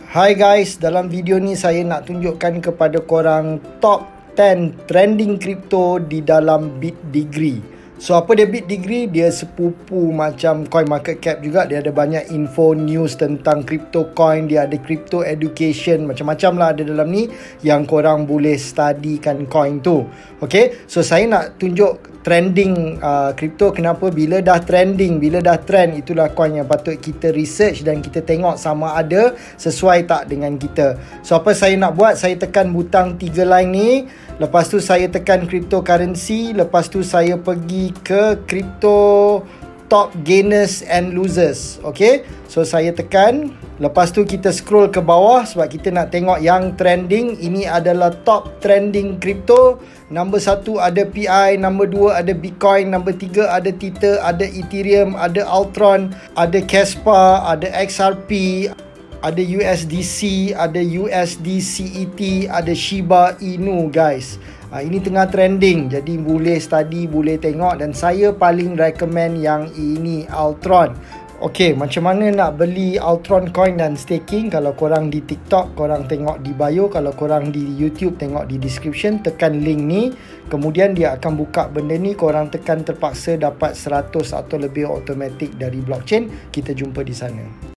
Hai guys, dalam video ni saya nak tunjukkan kepada korang top 10 trending crypto di dalam Bitdegree. So apa dia Bitdegree? Dia sepupu macam CoinMarketCap juga. Dia ada banyak info news tentang crypto coin. Dia ada crypto education, macam-macam lah ada dalam ni yang korang boleh studykan coin tu. Okay, so saya nak tunjuk trending crypto. Kenapa? Bila dah trending, bila dah trend, itulah coin yang patut kita research dan kita tengok sama ada sesuai tak dengan kita. So apa saya nak buat? Saya tekan butang 3 line ni. Lepas tu saya tekan cryptocurrency. Lepas tu saya pergi ke crypto top gainers and losers. Okay, so saya tekan. Lepas tu kita scroll ke bawah sebab kita nak tengok yang trending. Ini adalah top trending crypto. Nombor 1 ada PI, nombor 2 ada Bitcoin, nombor 3 ada Tether, ada Ethereum, ada Altron, ada Caspa, ada XRP, ada USDC, ada USDCET, ada Shiba Inu guys. Ini tengah trending, jadi boleh study, boleh tengok, dan saya paling recommend yang ini, Altron. Okay, macam mana nak beli Altron coin dan staking? Kalau korang di TikTok, korang tengok di bio. Kalau korang di YouTube, tengok di description. Tekan link ni, kemudian dia akan buka benda ni. Korang tekan terpaksa dapat 100 atau lebih automatic dari blockchain. Kita jumpa di sana.